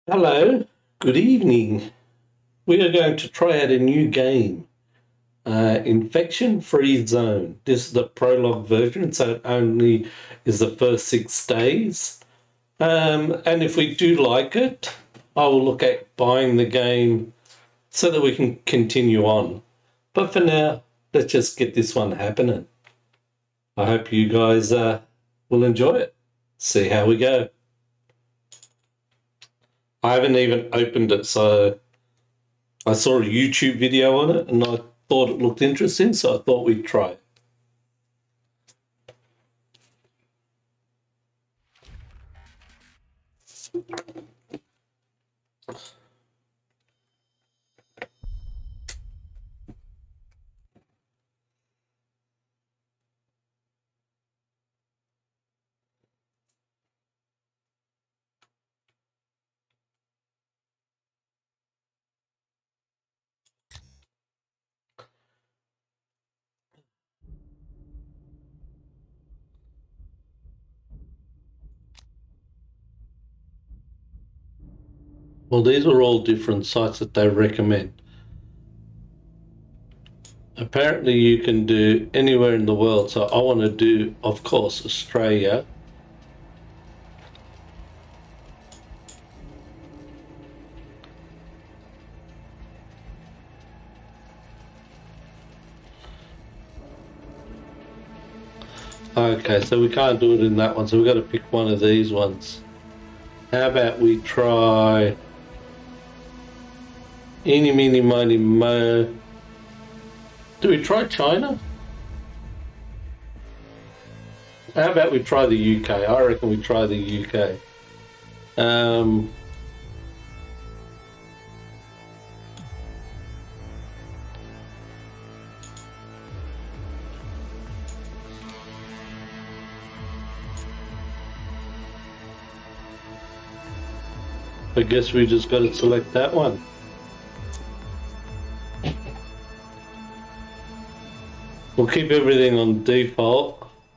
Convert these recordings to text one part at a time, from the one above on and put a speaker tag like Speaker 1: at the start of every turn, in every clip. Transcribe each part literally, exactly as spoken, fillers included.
Speaker 1: Hello, good evening. We are going to try out a new game, uh, Infection Free Zone. This is the prologue version, so it only is the first six days. Um, and if we do like it, I will look at buying the game so that we can continue on. But for now, let's just get this one happening. I hope you guys uh, will enjoy it. See how we go. I haven't even opened it, so I saw a YouTube video on it and I thought it looked interesting, so I thought we'd try it. Well, these are all different sites that they recommend. Apparently, you can do anywhere in the world, so I want to do, of course, Australia. Okay, so we can't do it in that one, so we've got to pick one of these ones. How about we try Eeny, meeny, miny, mo. Do we try China? How about we try the U K? I reckon we try the U K. Um, I guess we just got to select that one. We'll keep everything on default.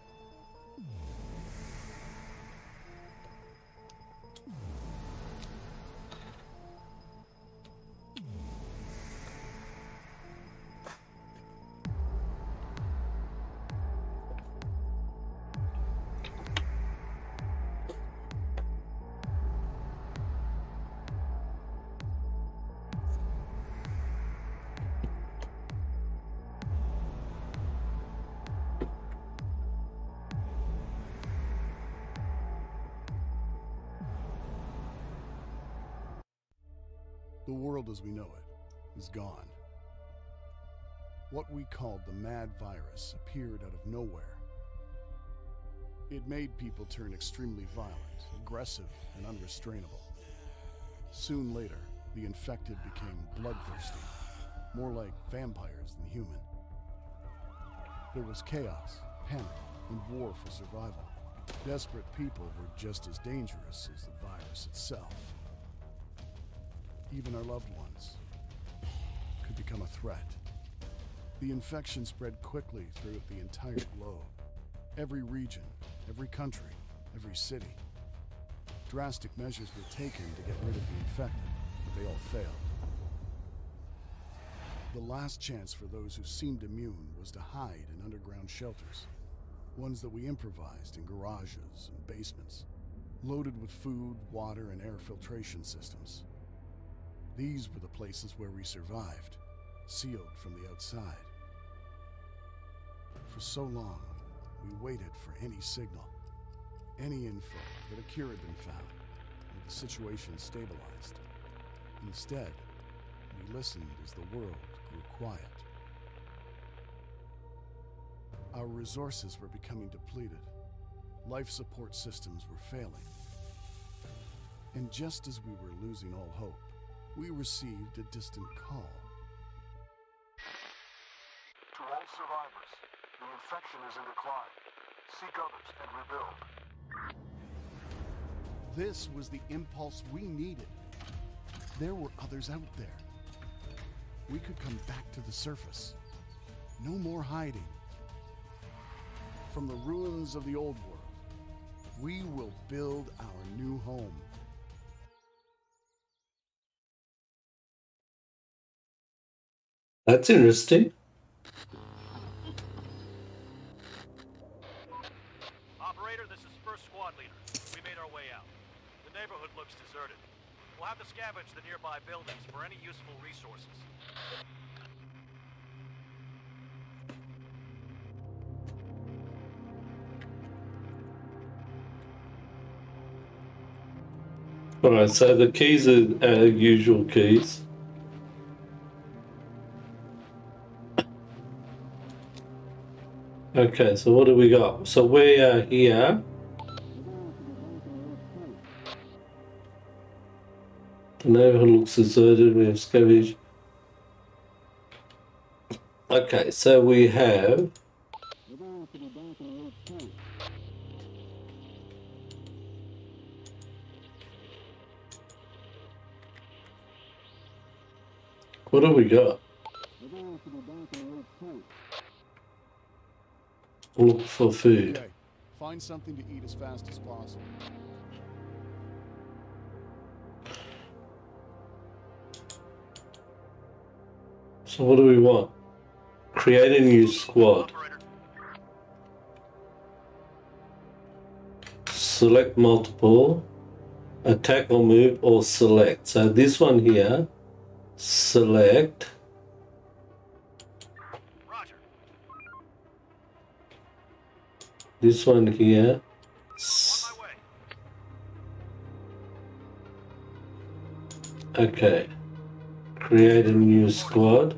Speaker 2: The world as we know it is gone. What we called the mad virus appeared out of nowhere. It made people turn extremely violent, aggressive, and unrestrainable. Soon later, the infected became bloodthirsty, more like vampires than human. There was chaos, panic, and war for survival. Desperate people were just as dangerous as the virus itself. Even our loved ones could become a threat. The infection spread quickly throughout the entire globe. Every region, every country, every city. Drastic measures were taken to get rid of the infected, but they all failed. The last chance for those who seemed immune was to hide in underground shelters, ones that we improvised in garages and basements, loaded with food, water, and air filtration systems. These were the places where we survived, sealed from the outside. For so long, we waited for any signal, any info that a cure had been found, or the situation stabilized. Instead, we listened as the world grew quiet. Our resources were becoming depleted. Life support systems were failing. And just as we were losing all hope, we received a distant call.
Speaker 3: To all survivors, the infection is in decline. Seek others and rebuild.
Speaker 2: This was the impulse we needed. There were others out there. We could come back to the surface. No more hiding. From the ruins of the old world, we will build our new home.
Speaker 1: That's interesting.
Speaker 4: Operator, this is first squad leader. We made our way out. The neighborhood looks deserted. We'll have to scavenge the nearby buildings for any useful resources.
Speaker 1: Alright, so the keys are our usual keys. Okay, so what do we got? So we are here. The neighborhood looks deserted. We have scavenged. Okay, so we have. What do we got? Look for food.
Speaker 2: Okay, find something to eat as fast as possible.
Speaker 1: So what do we want? Create a new squad.
Speaker 4: Operator.
Speaker 1: Select multiple. Attack or move or select. So this one here. Select.
Speaker 4: Roger.
Speaker 1: This one here.
Speaker 4: On my way.
Speaker 1: Okay. Create a new squad.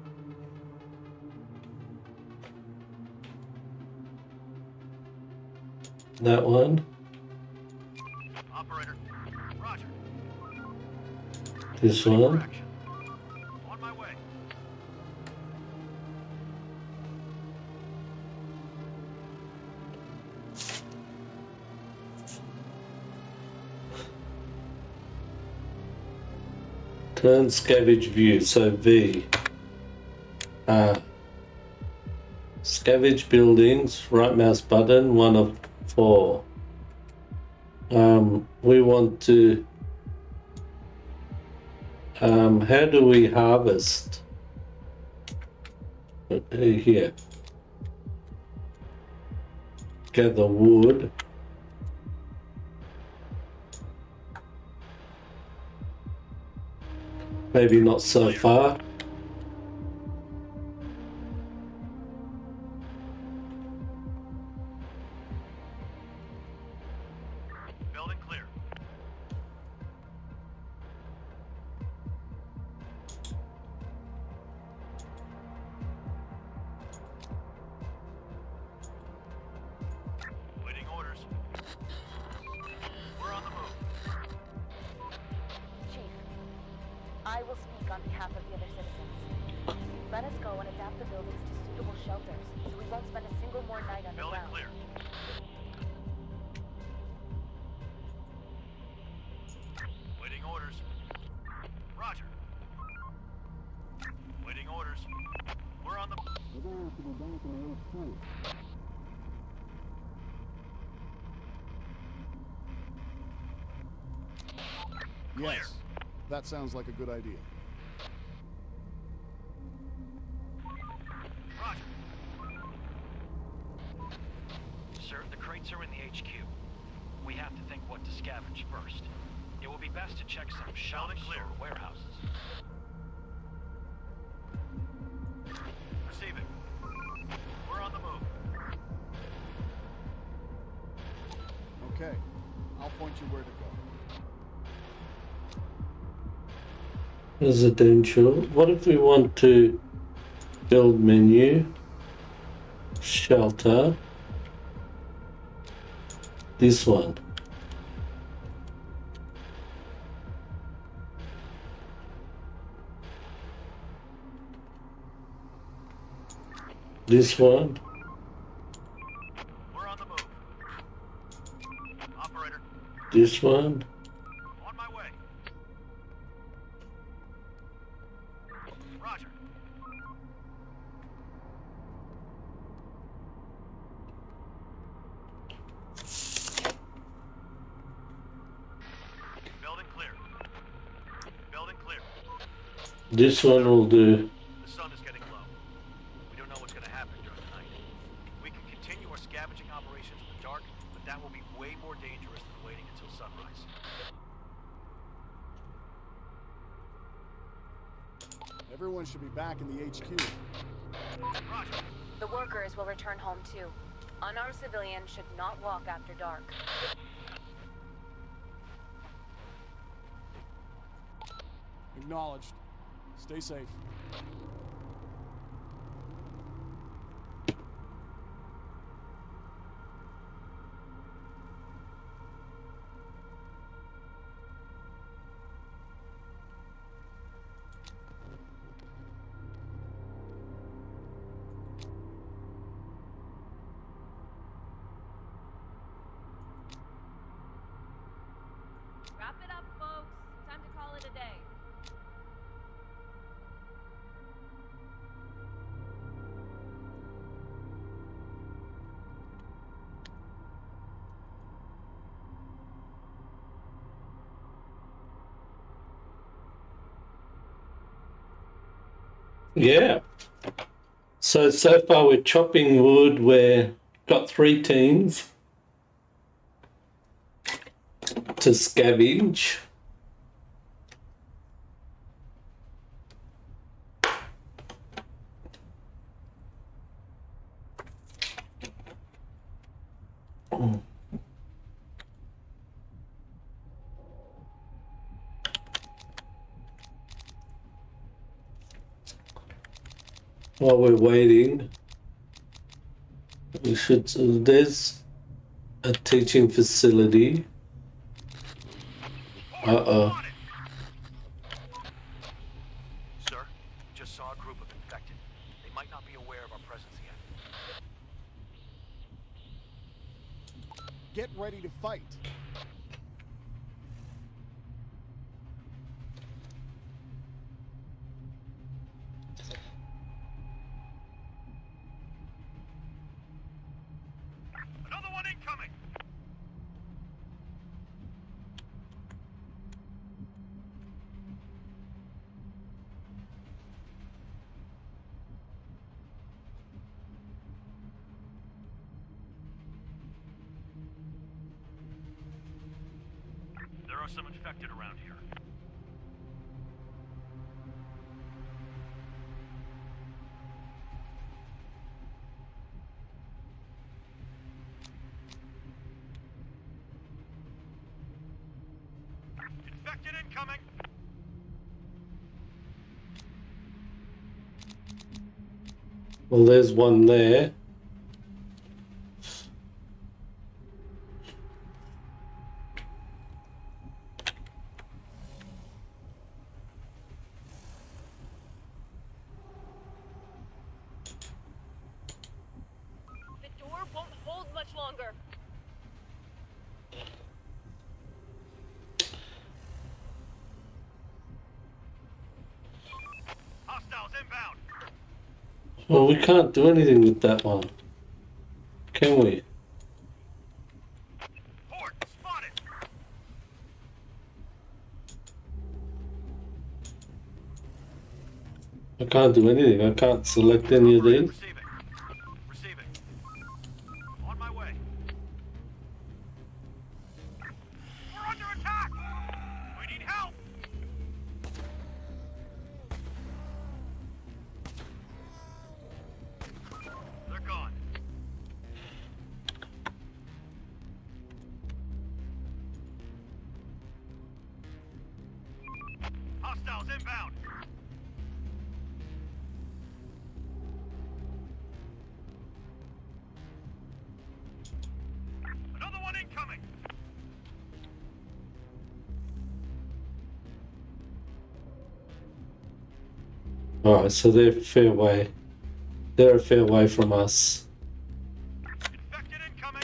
Speaker 1: That one.
Speaker 4: Operator. Roger.
Speaker 1: This one.
Speaker 4: Correction. On my way.
Speaker 1: Turn scavenge view. So V. Uh, scavenge buildings. Right mouse button. One of four. Um, we want to. Um, how do we harvest? Uh, Here. Gather wood. Maybe not so far.
Speaker 4: Building clear. Waiting orders. We're on the move.
Speaker 5: Chief, I will speak on behalf of the other citizens. Let us go and adapt the buildings to suitable shelters, so we won't spend a single more night
Speaker 4: Building
Speaker 5: underground.
Speaker 4: clear. Waiting orders. Roger. Waiting orders. We're on the...
Speaker 2: Yes, that sounds like a good idea.
Speaker 4: Roger. Sir, the crates are in the H Q. We have to think what to scavenge first. It will be best to check some shelves or warehouses. Receiving. We're on the move.
Speaker 2: Okay, I'll point you where to go.
Speaker 1: Residential. What if we want to build menu, shelter, this one. This one.
Speaker 4: We're on the move. Operator,
Speaker 1: This one.
Speaker 4: on my way. Roger. Building clear. Building clear.
Speaker 1: This one will do.
Speaker 4: The sun is
Speaker 2: Everyone should be back in the H Q.
Speaker 4: Roger.
Speaker 5: The workers will return home too. Unarmed civilians should not walk after dark.
Speaker 2: Acknowledged. Stay safe.
Speaker 5: Wrap it up, folks. Time to call it a day.
Speaker 1: Yeah. So, so far we're chopping wood. We've got three teams to scavenge. While we're waiting, we should. Uh, there's a teaching facility. Uh oh.
Speaker 4: Sir, just saw a group of infected. They might not be aware of our presence yet.
Speaker 2: Get ready to fight.
Speaker 4: Another one incoming! There are some infected around here. Infected incoming!
Speaker 1: Well, there's one there.
Speaker 5: The door won't hold much longer.
Speaker 4: Hostiles inbound!
Speaker 1: Well, we can't do anything with that one, can we?
Speaker 4: Horde spotted!
Speaker 1: I can't do anything. I can't select any of these.
Speaker 4: Receiving. Receiving. On my way. We're under attack! We need help! They're gone. Hostiles inbound! Another one incoming!
Speaker 1: Alright, so they're a fair way. They're a fair way from us.
Speaker 4: Infected incoming!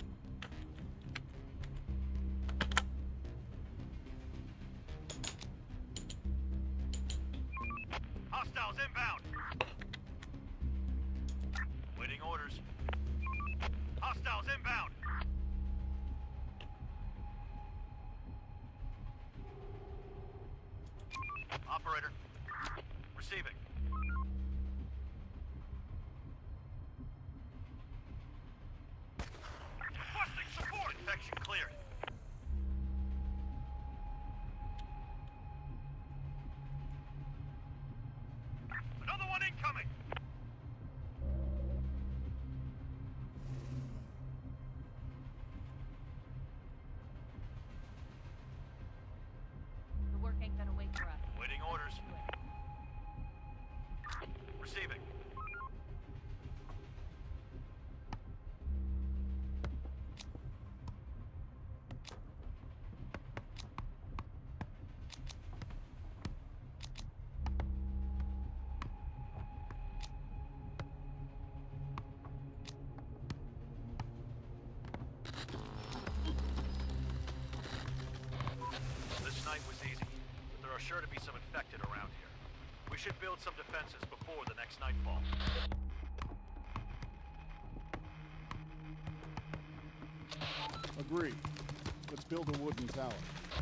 Speaker 4: Hostiles inbound! Waiting orders. Hostiles inbound! Operator. Receiving. Requesting support! Infection cleared. sure to be some infected around here. We should build some defenses before the next nightfall.
Speaker 2: Agreed. Let's build a wooden tower.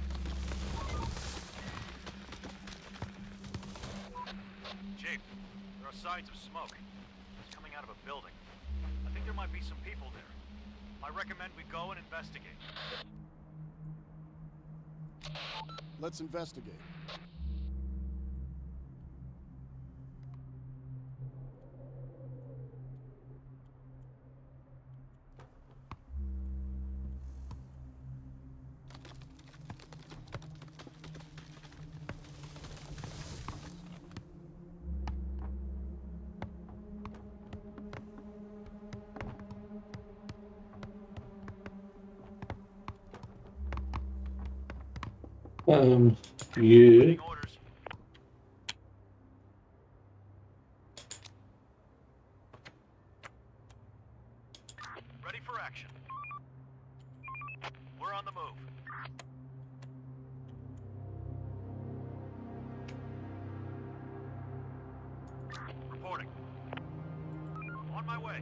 Speaker 4: Chief, there are signs of smoke. It's coming out of a building. I think there might be some people there. I recommend we go and investigate.
Speaker 2: Let's investigate.
Speaker 1: Um, you.
Speaker 4: Getting orders. Ready for action. We're on the move. Reporting. On my way.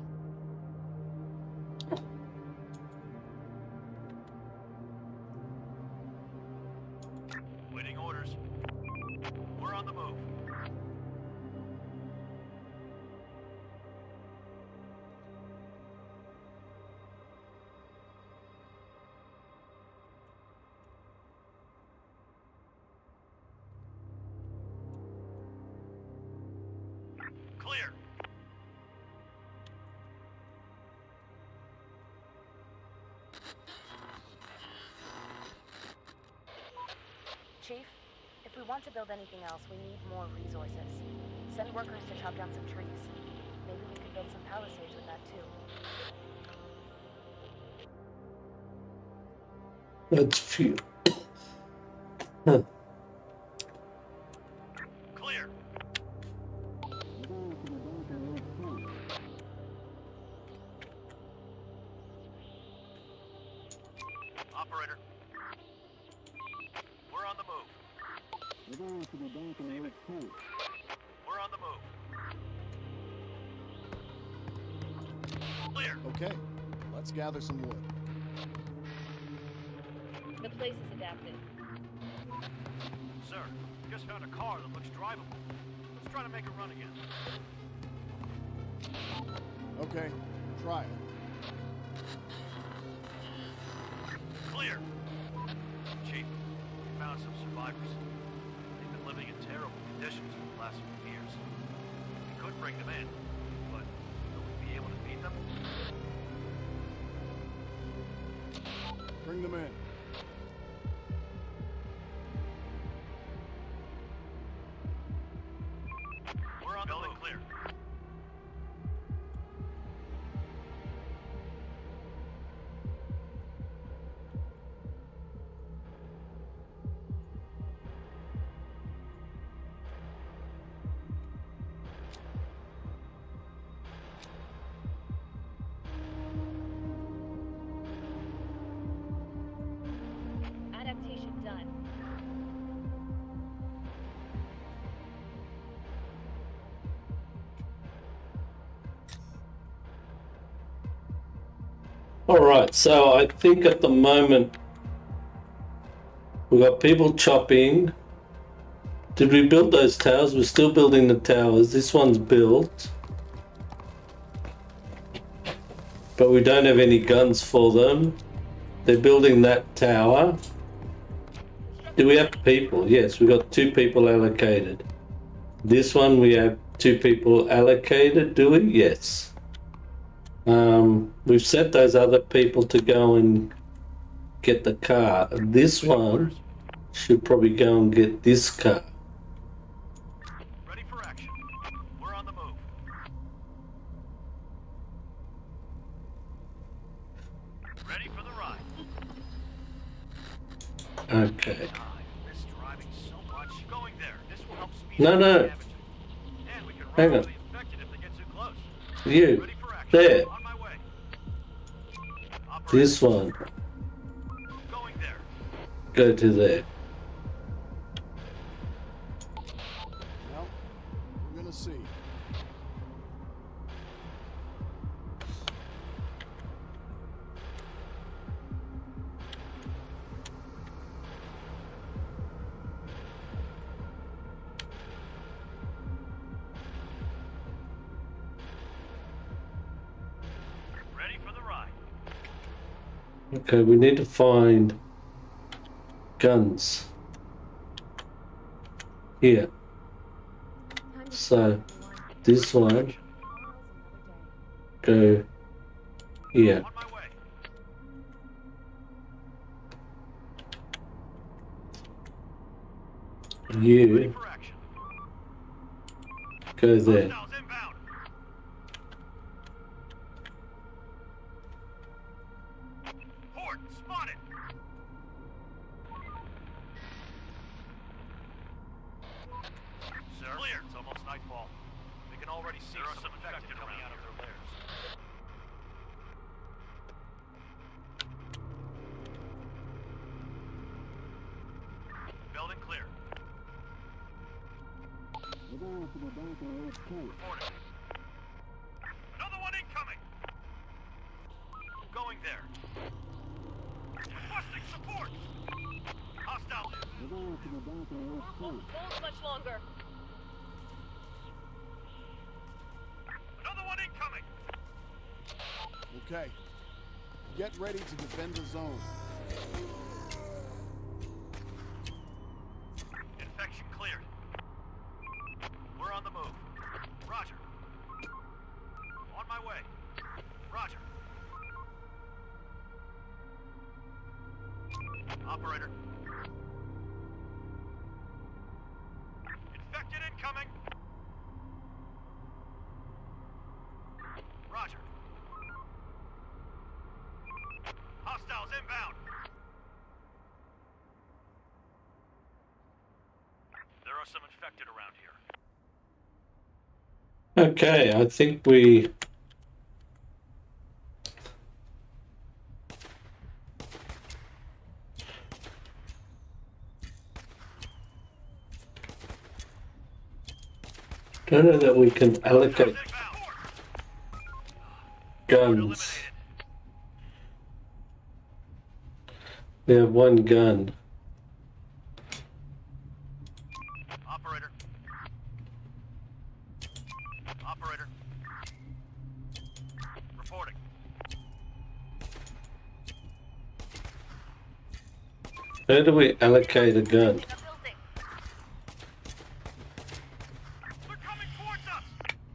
Speaker 4: Waiting orders. We're on the move. Clear.
Speaker 5: Chief, if we want to build anything else, we need more resources. Send workers to chop down some trees. Maybe we could build some palisades with that too.
Speaker 1: That's few. Huh.
Speaker 4: Clear. Operator. We're on the move. Leave it. We're on the move. Clear.
Speaker 2: Okay, let's gather some wood.
Speaker 5: The place is adapted.
Speaker 4: Sir, just found a car that looks drivable. Let's try to make it run again.
Speaker 2: Okay, try it.
Speaker 4: Clear. Chief, we found some survivors. They've been living in terrible conditions for the last few years. We could bring them in, but will we be able to feed them?
Speaker 2: Bring them in.
Speaker 4: We're on the move. Clear.
Speaker 5: Adaptation done.
Speaker 1: All right, so I think at the moment we've got people chopping. Did we build those towers? We're still building the towers. This one's built, but we don't have any guns for them. They're building that tower. Do we have people? Yes, we got two people allocated. This one we have two people allocated, do we? Yes. Um, we've set those other people to go and get the car. This one should probably go and get this car.
Speaker 4: Ready for action. We're on the move. Ready for the ride.
Speaker 1: Okay.
Speaker 4: Ah, I miss driving so much. Going there. This will help speed
Speaker 1: No,
Speaker 4: up
Speaker 1: no.
Speaker 4: the damage. And we can
Speaker 1: Hang
Speaker 4: run
Speaker 1: on.
Speaker 4: over the infected if they get too close.
Speaker 1: You.
Speaker 4: Ready for action.
Speaker 1: There.
Speaker 4: On my way. Operator,
Speaker 1: This one.
Speaker 4: going there.
Speaker 1: Go to there.
Speaker 2: the scene.
Speaker 4: Ready for the ride.
Speaker 1: Okay, we need to find guns here. So this one go here.
Speaker 4: On my way. Ready
Speaker 1: You
Speaker 4: for action.
Speaker 1: go there.
Speaker 4: Hostiles inbound. Horde spotted. Sir, clear. It's almost nightfall. We can already see there are some infected coming out of their lairs. Building clear. Reporting. Another one incoming. Going there. Requesting support. Hostile.
Speaker 5: Won't hold much longer.
Speaker 4: Another one incoming.
Speaker 2: Okay. Get ready to defend the zone.
Speaker 4: Infection cleared. We're on the move. Roger. On my way. Roger. Operator. Infected incoming. Roger. Hostiles inbound. There are some infected around here.
Speaker 1: Okay, I think we don't know that we can allocate
Speaker 4: Inbound.
Speaker 1: guns.
Speaker 4: Eliminated.
Speaker 1: We have one gun.
Speaker 4: Operator. Operator. Reporting.
Speaker 1: How do we allocate a gun?
Speaker 5: In a building.
Speaker 4: They're coming towards us.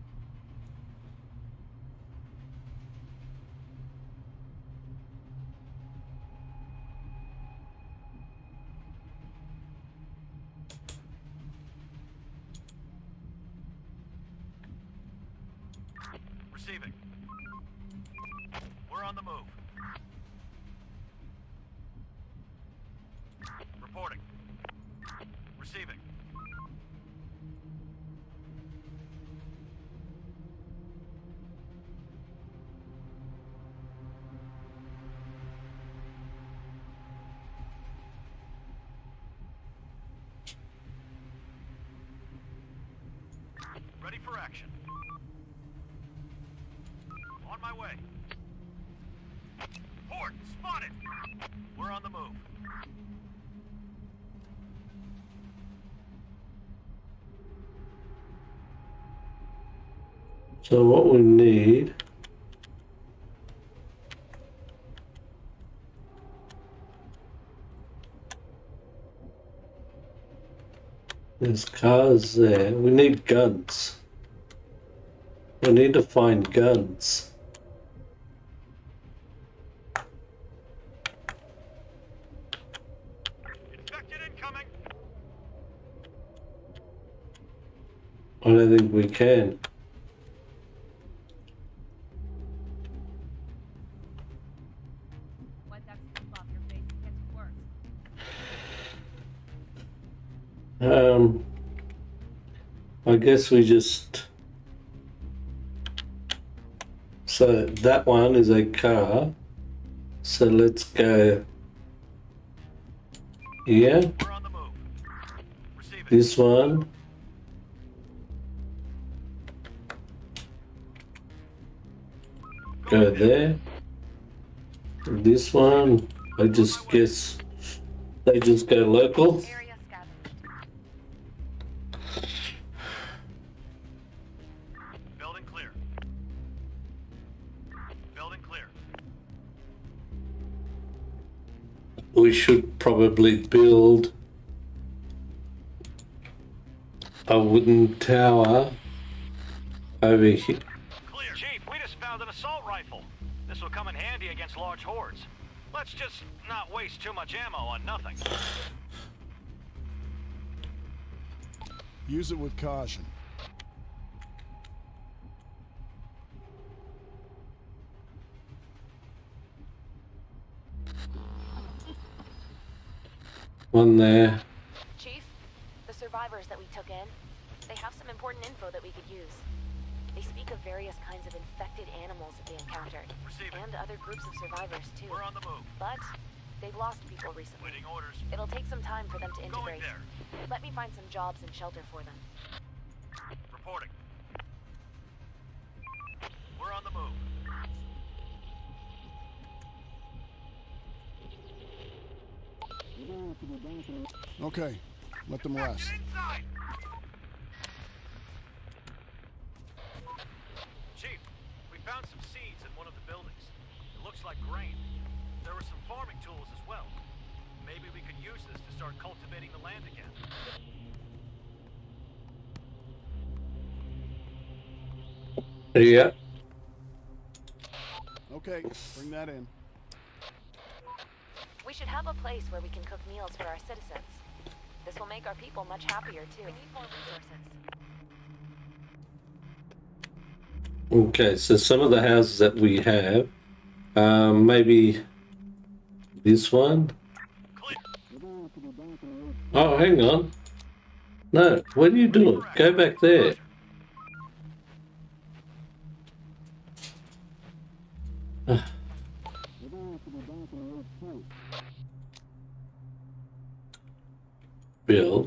Speaker 4: Receiving. We're on the move. Reporting. Receiving. Ready for action. On my way. Horde spotted. We're on the move.
Speaker 1: So what we need there's cars there. We need guns. We need to find guns.
Speaker 4: Infected incoming.
Speaker 1: I don't think we can.
Speaker 5: Wipe that stuff off your face. It gets worse.
Speaker 1: Um, I guess we just. So that one is a car. So let's go here.
Speaker 4: We're on the move. Receiving.
Speaker 1: This one. Go there. This one, I just guess they just go local.
Speaker 5: Area scavenged.
Speaker 4: Building clear. Building clear.
Speaker 1: We should probably build a wooden tower over here.
Speaker 4: Clear. Chief, we just found an assault rifle. This will come in handy against large hordes. Let's just not waste too much ammo on nothing.
Speaker 2: Use it with caution.
Speaker 1: One there.
Speaker 5: Chief, the survivors that we took in, they have some important info that we could use. They speak of various kinds of infected animals that they encountered.
Speaker 4: Receiving.
Speaker 5: And other groups of survivors, too.
Speaker 4: We're on the move.
Speaker 5: But they've lost people recently.
Speaker 4: Waiting orders.
Speaker 5: It'll take some time for them to
Speaker 4: Going
Speaker 5: integrate.
Speaker 4: there.
Speaker 5: Let me find some jobs and shelter for them.
Speaker 4: Reporting. We're on the move.
Speaker 2: Okay, let them rest.
Speaker 4: Get inside! Chief, we found some seeds in one of the buildings. It looks like grain. There were some farming tools as well. Maybe we could use this to start cultivating the land again.
Speaker 1: Yeah.
Speaker 2: Okay, bring that in.
Speaker 5: We should have a place where we can cook meals for our citizens. This will make our people much happier, too. We need more resources.
Speaker 1: Okay, so some of the houses that we have, um, maybe this one.
Speaker 4: Clear.
Speaker 1: Oh, hang on. No, what are you doing? Go back there. Bill.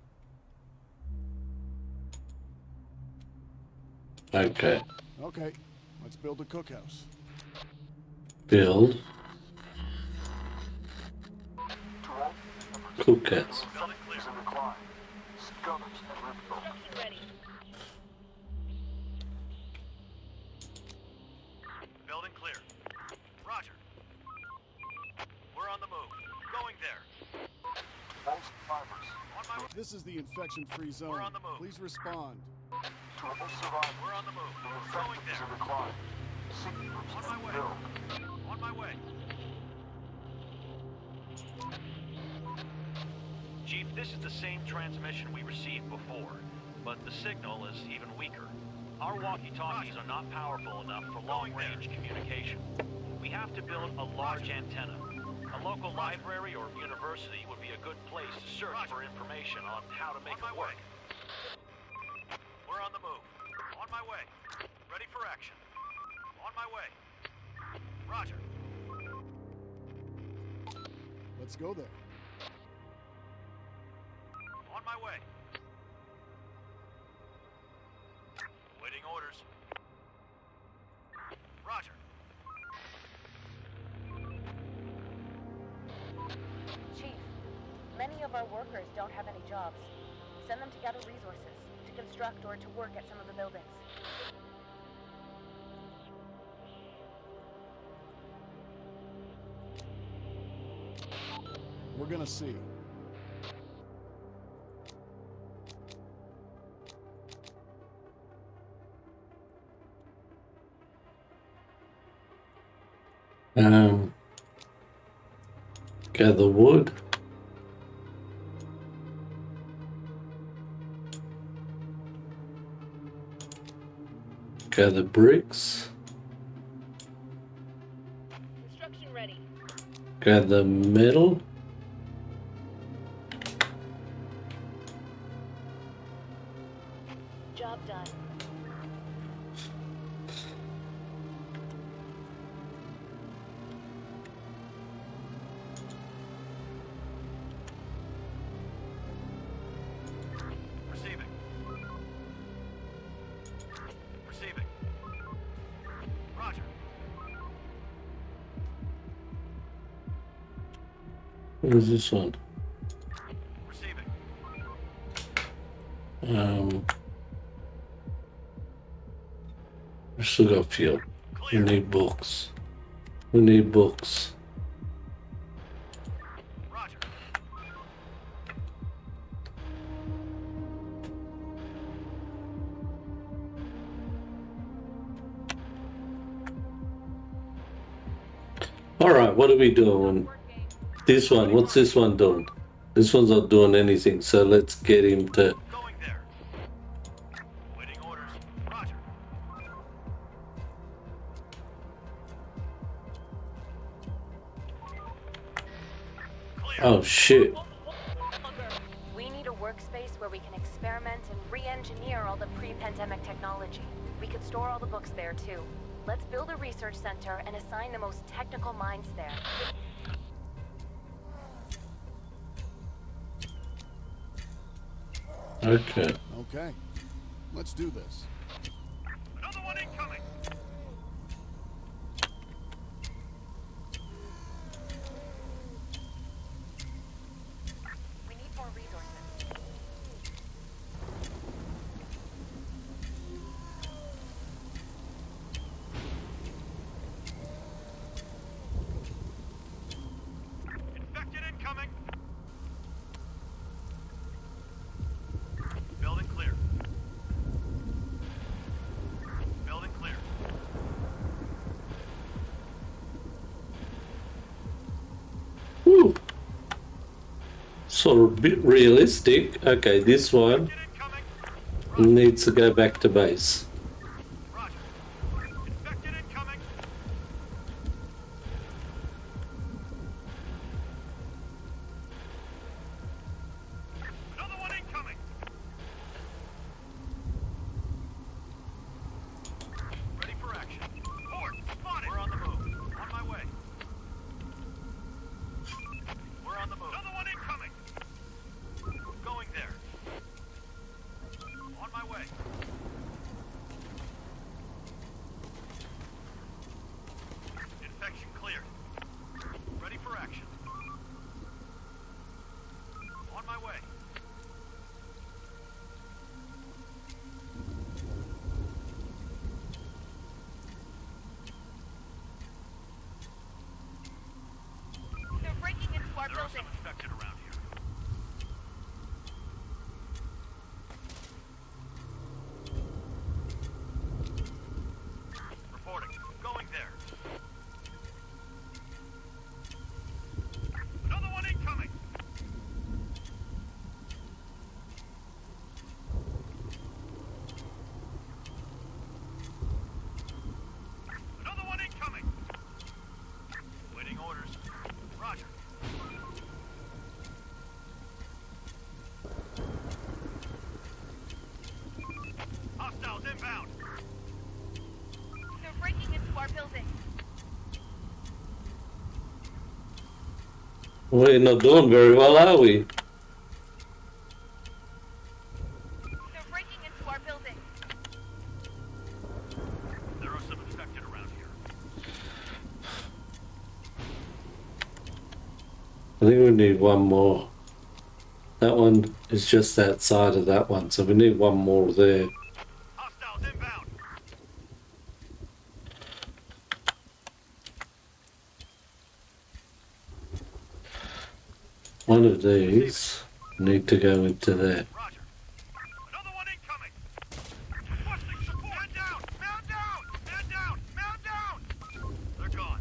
Speaker 1: Okay.
Speaker 2: Okay, let's build a cookhouse.
Speaker 1: Build.
Speaker 3: Terrain.
Speaker 1: Cookhouse.
Speaker 4: Building clear.
Speaker 3: Is in decline. Seek others and rebuild.
Speaker 5: Ready.
Speaker 4: Building clear. Roger. We're on the move. Going there.
Speaker 3: All survivors.
Speaker 4: On my way.
Speaker 2: This is the infection-free zone.
Speaker 4: We're on the move.
Speaker 2: Please respond.
Speaker 3: To all survivors.
Speaker 4: We're on the move.
Speaker 3: The
Speaker 4: Going
Speaker 3: infection is
Speaker 4: there.
Speaker 3: in decline. Seek groups
Speaker 4: On
Speaker 3: and
Speaker 4: my way.
Speaker 3: rebuild.
Speaker 4: On my way. Chief, this is the same transmission we received before, but the signal is even weaker. Our walkie-talkies are not powerful enough for long-range communication. We have to build a large antenna. A local library or university would be a good place to search for information on how to make it work. We're on the move. On my way. Ready for action. On my way. Roger.
Speaker 2: Let's go there.
Speaker 4: On my way. Waiting orders. Roger.
Speaker 5: Chief, many of our workers don't have any jobs. Send them to gather resources, to construct or to work at some of the buildings.
Speaker 2: We're gonna see.
Speaker 1: Um, gather wood. Gather bricks.
Speaker 5: Construction ready.
Speaker 1: Gather metal.
Speaker 5: Job done.
Speaker 4: Receiving. Receiving. Roger.
Speaker 1: What is this one?
Speaker 4: Receiving.
Speaker 1: Um, we still got fuel. We
Speaker 4: Clear.
Speaker 1: need books. We need books.
Speaker 4: Roger.
Speaker 1: All right, what are we doing? This one, what's this one doing? This one's not doing anything, so let's get him to...
Speaker 4: Going there. Waiting orders. Roger. Clear.
Speaker 1: Oh, shit.
Speaker 5: We need a workspace where we can experiment and re-engineer all the pre-pandemic technology. We could store all the books there, too. Let's build a research center and assign the most technical minds there.
Speaker 1: Okay.
Speaker 2: Okay, let's do this.
Speaker 4: Another one incoming.
Speaker 5: We need more resources.
Speaker 4: Infected incoming. Building clear. Building clear.
Speaker 1: Whew. Sort of a bit realistic. Okay, this one
Speaker 4: Infected incoming.
Speaker 1: needs to go back to base.
Speaker 4: Roger. Infected incoming. Another one incoming. Ready for action. Horde, spotted. We're on the move. On my way. We're on the move. Another one incoming. Going there. On my way. Infection cleared. Ready for action. On my way.
Speaker 5: They're breaking into our
Speaker 4: There are
Speaker 5: building.
Speaker 4: some infected around here. Reporting. Going there. Another one incoming. Another one incoming. Waiting orders. Roger. Hostiles inbound.
Speaker 5: They're breaking into our building.
Speaker 1: We're not doing very well, are we?
Speaker 5: They're breaking into our building.
Speaker 4: There are some infected around here.
Speaker 1: I think we need one more. That one is just outside of that one, so we need one more there.
Speaker 4: Hostiles inbound.
Speaker 1: One of these need to go into there.
Speaker 4: Roger. Another one incoming. Requesting support. Man down. Man down. Man down. Man down. They're gone.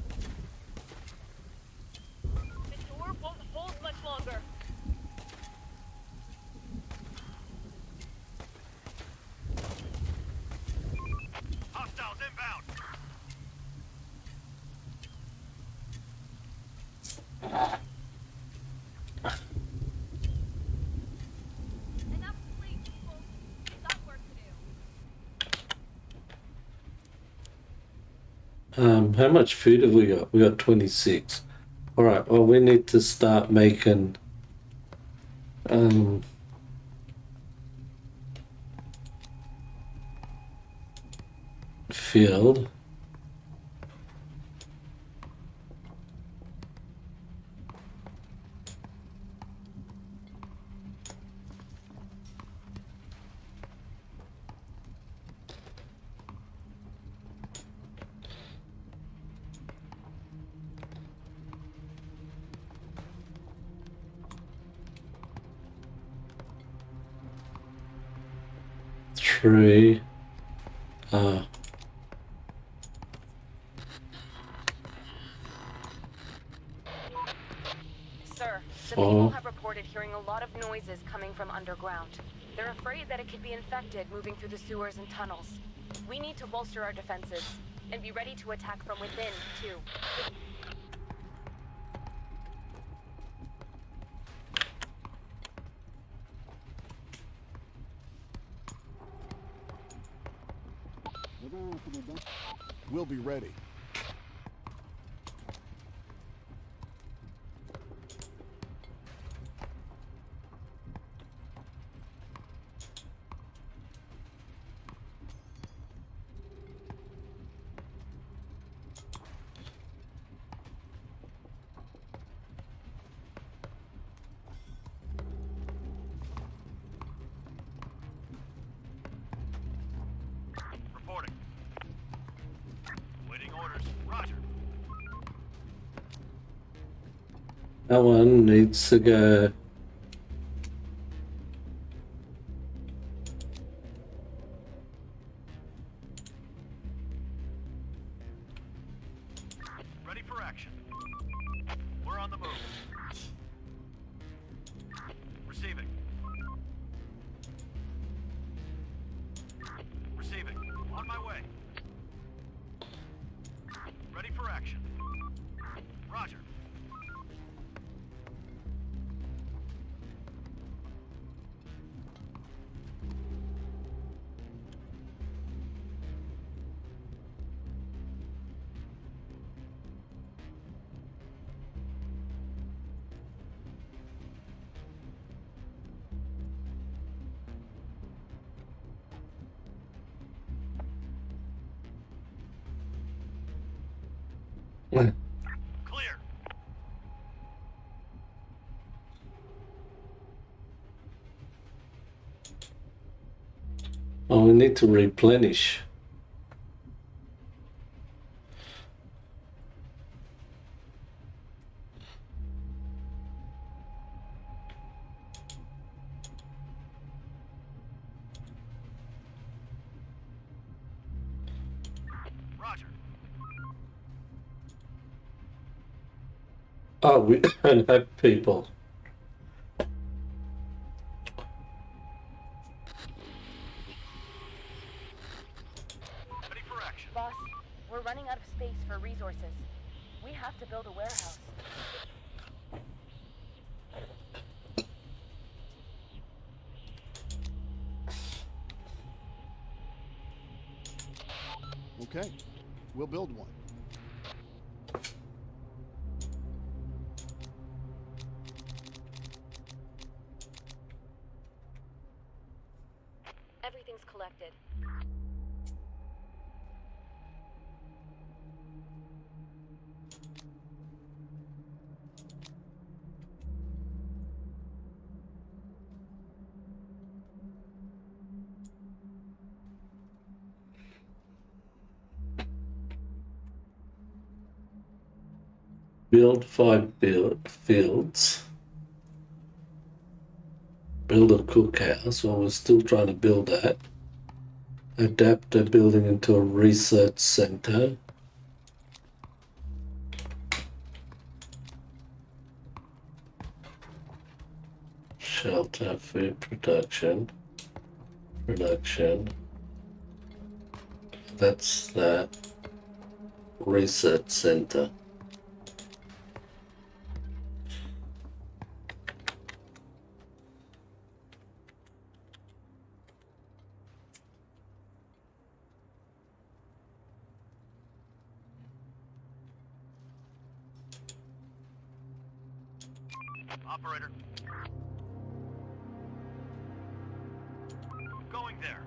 Speaker 5: The door won't hold much longer.
Speaker 4: Hostiles inbound.
Speaker 5: Enough sleep, people. We've got work to do.
Speaker 1: Um, how much food have we got? We got twenty-six. All right. Well, we need to start making um, field. three. Uh,
Speaker 5: Sir, the
Speaker 1: four.
Speaker 5: people have reported hearing a lot of noises coming from underground. They're afraid that it could be infected moving through the sewers and tunnels. We need to bolster our defenses and be ready to attack from within, too.
Speaker 2: We'll be ready.
Speaker 4: Reporting. Waiting orders. Roger.
Speaker 1: That one needs to go.
Speaker 4: Ready for action. We're on the move. Receiving. Receiving. On my way. Ready for action. Roger. Clear.
Speaker 1: Oh, we need to replenish.
Speaker 4: Roger.
Speaker 1: Oh, we don't have people.
Speaker 4: Ready for action.
Speaker 5: Boss, we're running out of space for resources. We have to build a warehouse.
Speaker 2: Okay, we'll build one.
Speaker 5: Everything's collected.
Speaker 1: Build five build fields. Build a cookhouse. Well, we're still trying to build that. Adapt a building into a research center. Shelter, food production. Production. That's that. Research center.
Speaker 4: Operator. Going there.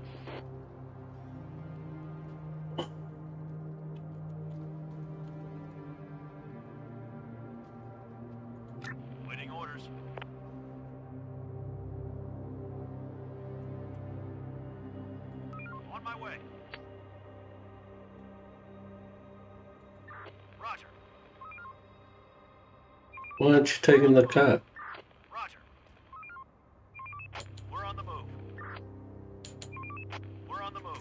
Speaker 4: Waiting orders. On my way. Roger.
Speaker 1: Why aren't you taking the car?
Speaker 4: Roger. We're on the move. We're the move.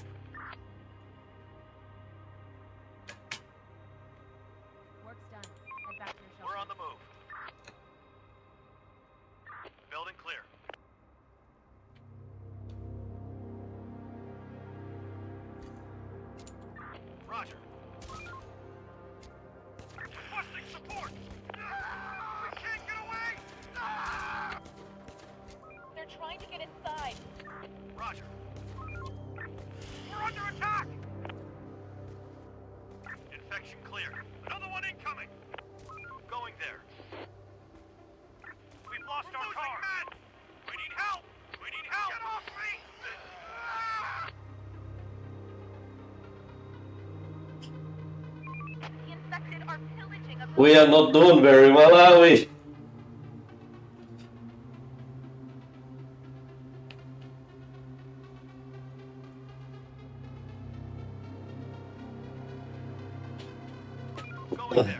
Speaker 5: Work's done. Head back to your shelter.
Speaker 4: We're on the move. Building clear. Roger. Requesting support! We can't get away!
Speaker 5: They're trying to get inside.
Speaker 4: Roger. We're under attack! Infection clear. Another one incoming! Going there. We've lost We're our car! Men. We need help! We need help! Get off me!
Speaker 5: The infected are pillaging a
Speaker 1: We are not doing very well, are we?
Speaker 4: Going there.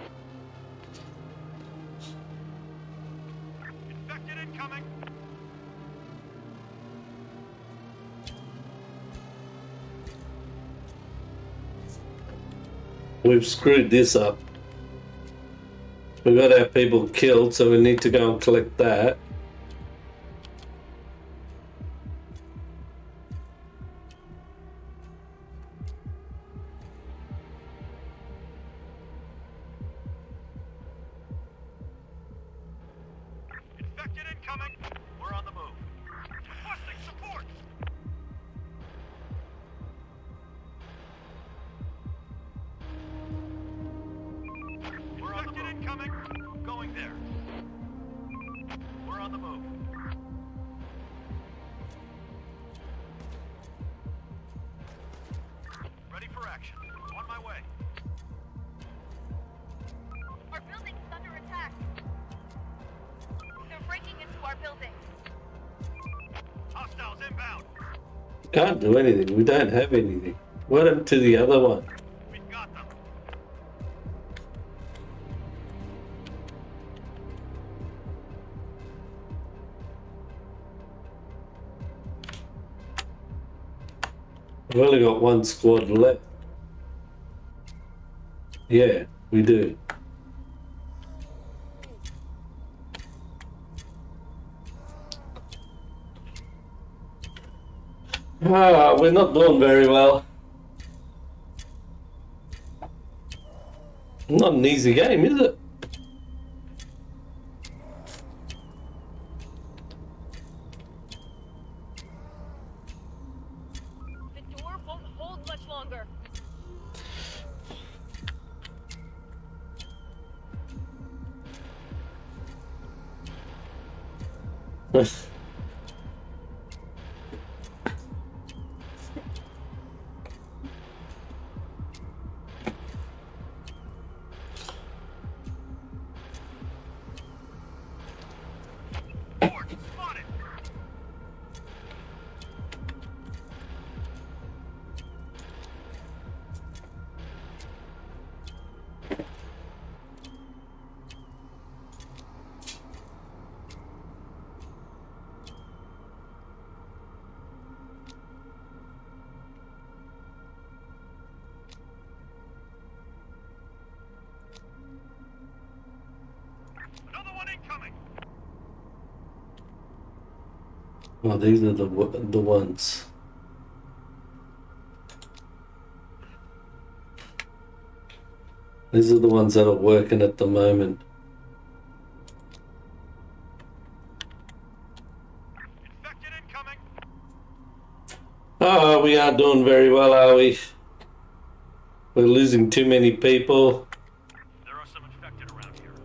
Speaker 4: Infected incoming.
Speaker 1: We've screwed this up. We got our people killed, so we need to go and collect that.
Speaker 4: Infected incoming. We're on the move. Requesting support. We're on the move. Incoming. Going there. We're on the move. Ready for action. On my way.
Speaker 5: Our building's under attack. They're breaking into our building.
Speaker 4: Hostiles inbound.
Speaker 1: Can't do anything. We don't have anything. What happened to the other one?
Speaker 4: We've got them.
Speaker 1: We've only got one squad left. Yeah, we do. Ah, we're not doing very well. Not an easy game, is it?
Speaker 5: The door won't hold much longer.
Speaker 4: Forward. Spotted. Another one incoming.
Speaker 1: Oh, these are the w- the ones. These are the ones that are working at the moment.
Speaker 4: Infected incoming.
Speaker 1: Oh, we are doing very well, are we? We're losing too many people.
Speaker 4: There are some infected around here.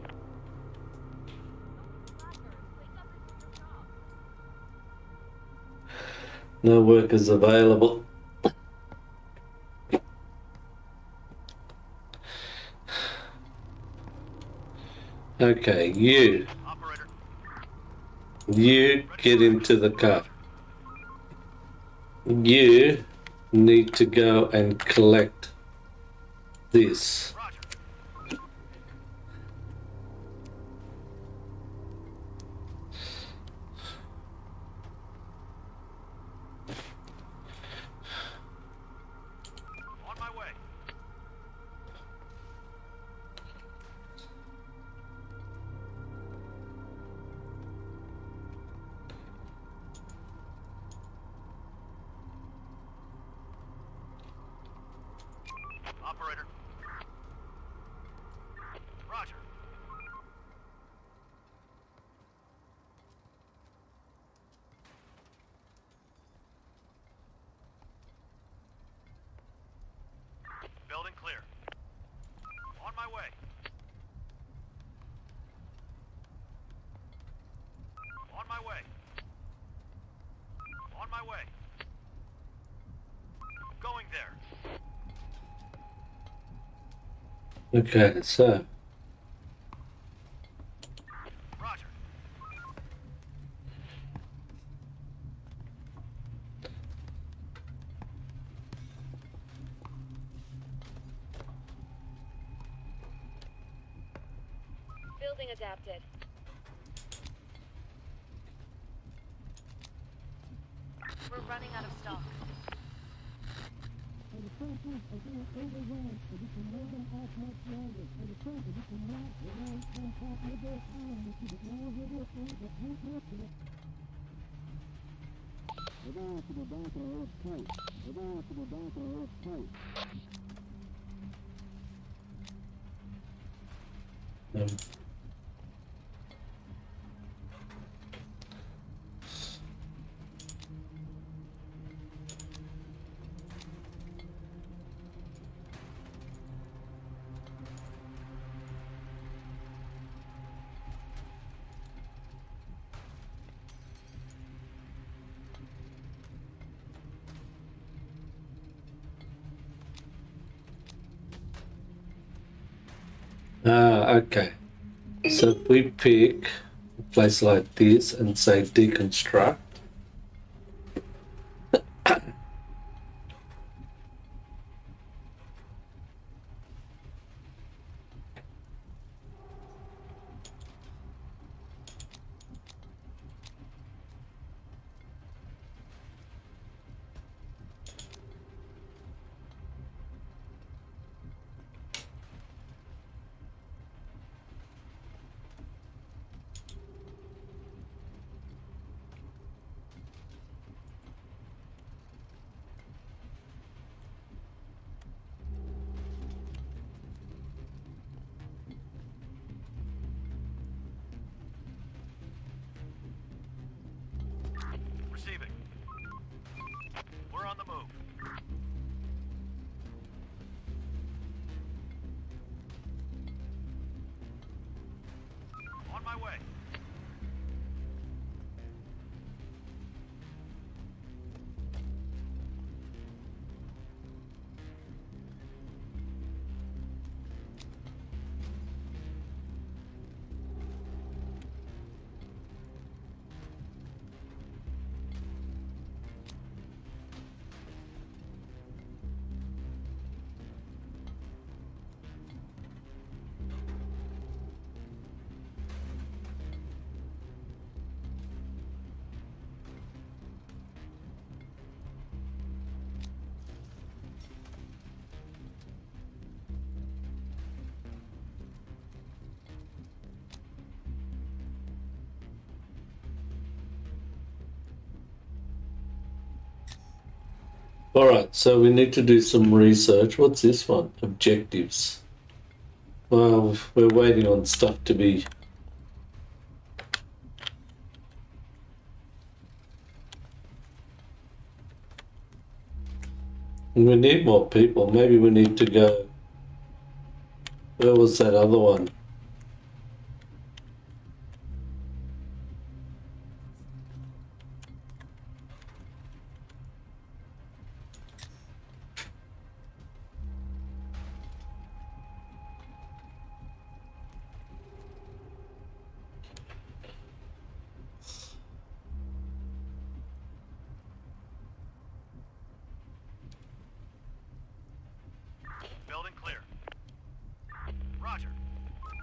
Speaker 1: No workers available. Okay, you.
Speaker 4: Operator.
Speaker 1: You get into the car. You need to go and collect this.
Speaker 4: Roger. way. Going there.
Speaker 1: Okay, so
Speaker 4: Roger.
Speaker 5: Building adapted. We're running out of stock.
Speaker 1: um, ah, okay. So if we pick a place like this and say deconstruct,
Speaker 4: Receiving. We're on the move. On my way.
Speaker 1: all right, so we need to do some research. What's this one? Objectives. Well, we're waiting on stuff to be... We need more people. Maybe we need to go... Where was that other one?
Speaker 4: Building clear. Roger.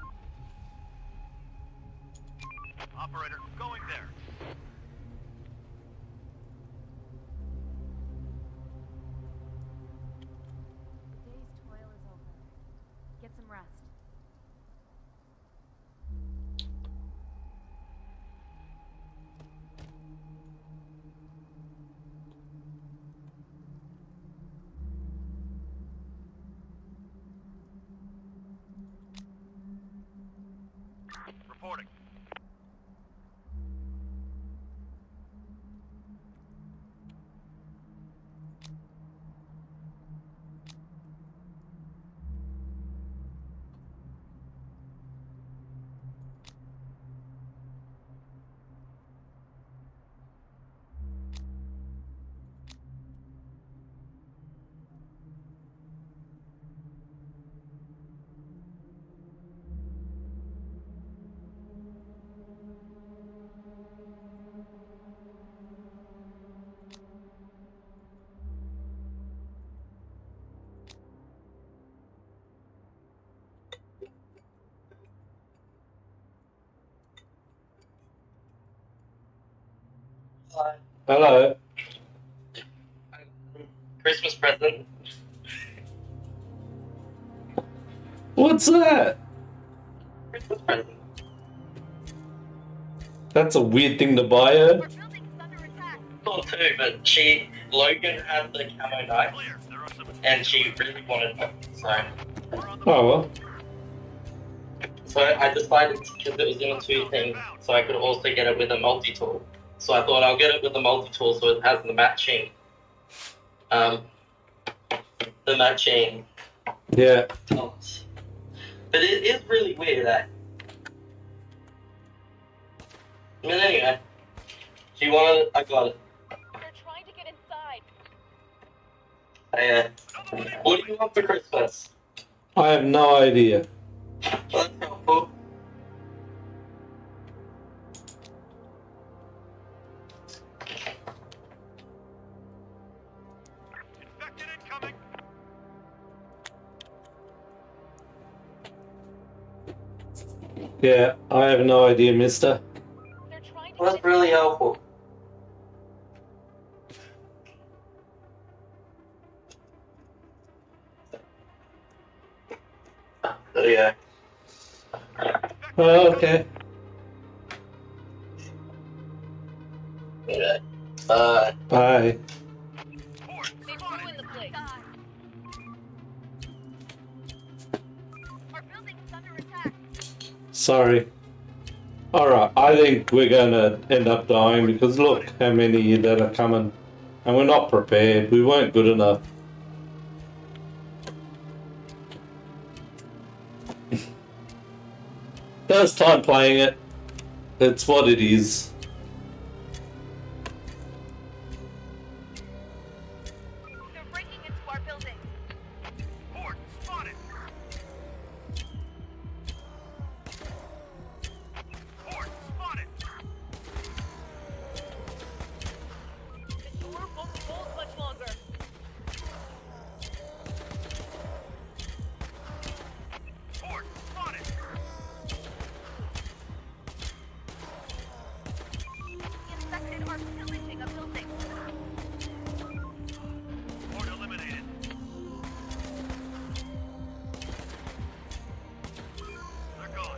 Speaker 1: Hello.
Speaker 6: Christmas present.
Speaker 1: What's that?
Speaker 6: Christmas present.
Speaker 1: That's a weird thing to buy her.
Speaker 5: Our building's under attack.
Speaker 6: Thought too, but she Logan had the camo knife,
Speaker 4: Clear. There are some.
Speaker 6: and she really wanted it. So,
Speaker 4: We're on the
Speaker 1: Oh well.
Speaker 6: so I decided because it was in a two thing, so I could also get it with a multi tool. So I thought I'll get it with the multi tool, so it has the matching, um, the matching
Speaker 1: Yeah.
Speaker 6: tops. But it is really weird that. I mean, anyway, she wanted it, I got it.
Speaker 5: They're trying to get inside.
Speaker 6: I, uh, what do you want for Christmas?
Speaker 1: I have no idea.
Speaker 6: Well, that's helpful.
Speaker 4: infected incoming.
Speaker 1: Yeah, I have no idea, mister.
Speaker 5: They're trying to
Speaker 6: Well,
Speaker 5: get
Speaker 6: that's really
Speaker 5: inside.
Speaker 6: helpful. So yeah.
Speaker 1: Oh, okay.
Speaker 6: Yeah. Uh,
Speaker 1: Bye.
Speaker 4: Port.
Speaker 5: They've
Speaker 4: Spotted.
Speaker 5: ruined the place. Our building's under attack.
Speaker 1: Sorry. Alright, I think we're gonna end up dying because look how many that are coming. And we're not prepared. We weren't good enough. First time playing it. It's what it is.
Speaker 5: They're breaking into our building.
Speaker 4: Port. Spotted. Port. Spotted.
Speaker 5: The door won't hold much longer.
Speaker 4: Port. Spotted.
Speaker 5: The infected are pillaging a building.
Speaker 4: Port eliminated. They're gone.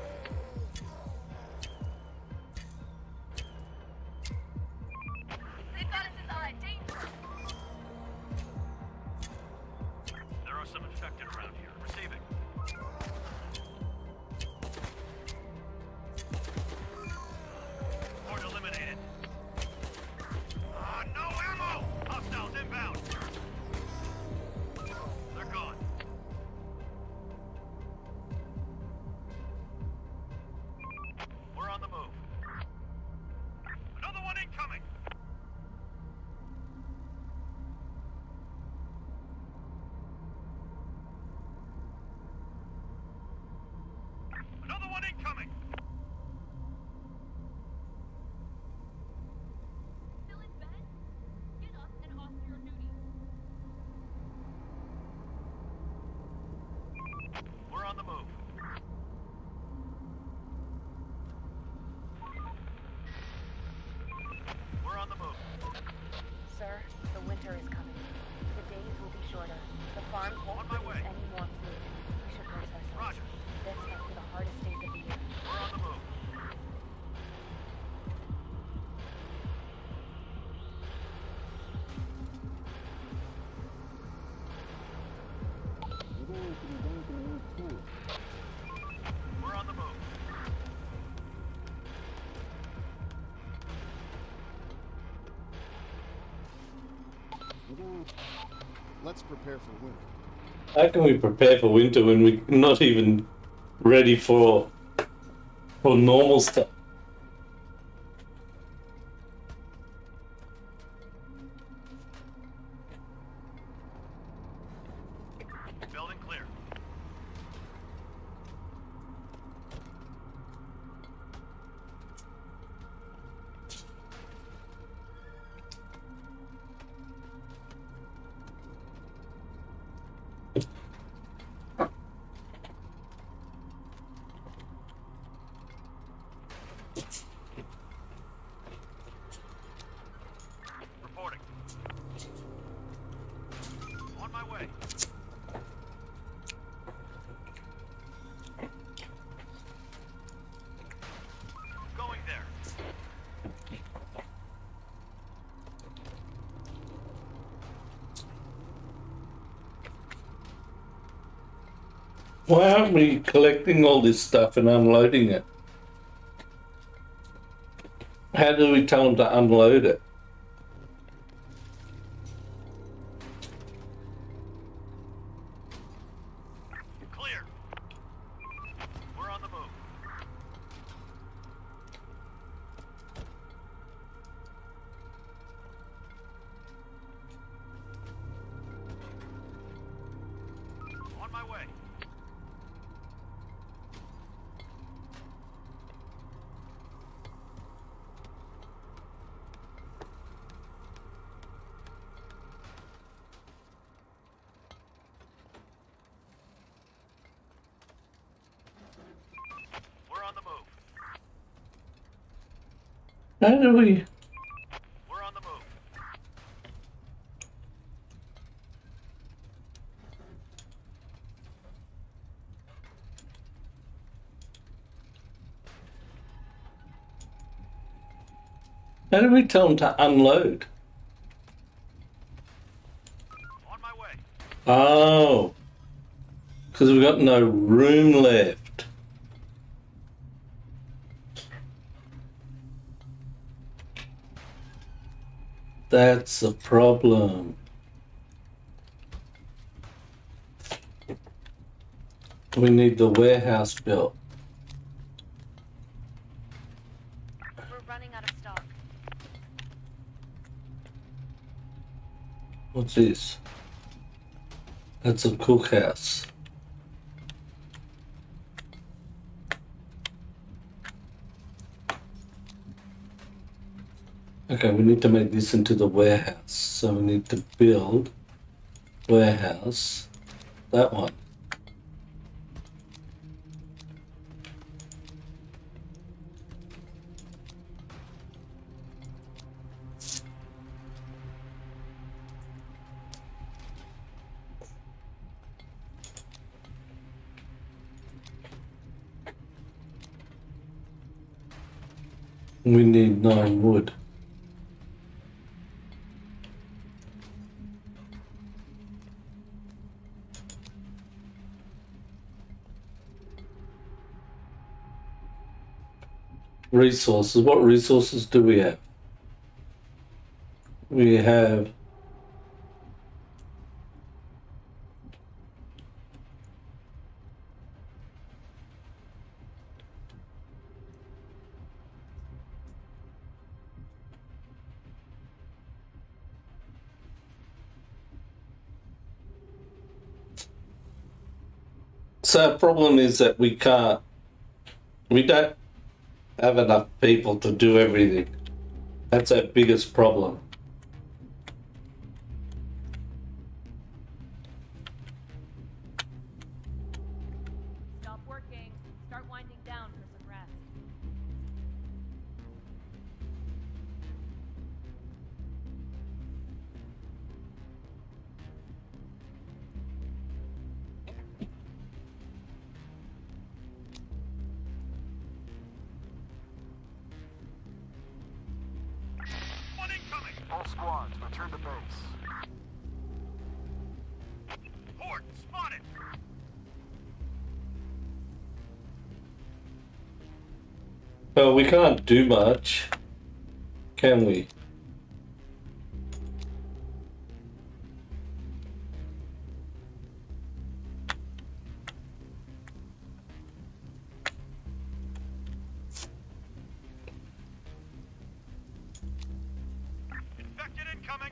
Speaker 5: They've got us inside. Danger.
Speaker 4: There are some infected around here. Receiving. Port eliminated. Ah, no ammo! Hostiles inbound. They're gone. We're on the move. Another one incoming. Another one incoming.
Speaker 5: Still in bed? Get up and off to your duty.
Speaker 4: We're on the move. We're on the move.
Speaker 5: Sir, the winter is coming. The days will be shorter. The farms won't
Speaker 4: On my
Speaker 5: produce
Speaker 4: way.
Speaker 5: any more food. We should brace ourselves.
Speaker 4: Roger.
Speaker 5: This might be the hardest days of the year.
Speaker 4: We're on the move. We're on the move.
Speaker 2: Let's prepare for winter.
Speaker 1: How can we prepare for winter when we're not even ready for for normal stuff?
Speaker 4: Building clear. way. Going there.
Speaker 1: Why aren't we collecting all this stuff and unloading it? How do we tell them to unload it?
Speaker 4: Clear. We're on the move. On my way. We're on the move.
Speaker 1: How do we...
Speaker 4: We're on the move.
Speaker 1: How do we tell them to unload?
Speaker 4: On my way.
Speaker 1: Oh. Because we've got no room left. That's a problem. We need the warehouse built.
Speaker 5: We're running out of stock.
Speaker 1: What's this? That's a cookhouse. Okay, we need to make this into the warehouse. So we need to build warehouse, that one. We need nine wood. Resources. What resources do we have? We have So our problem is that we can't, we don't have enough people to do everything. That's our biggest problem.
Speaker 5: Stop working. Start winding down for some rest.
Speaker 4: One incoming.
Speaker 3: All squads, return to base.
Speaker 4: Horde spotted.
Speaker 1: Well, we can't do much, can we?
Speaker 4: Infected incoming.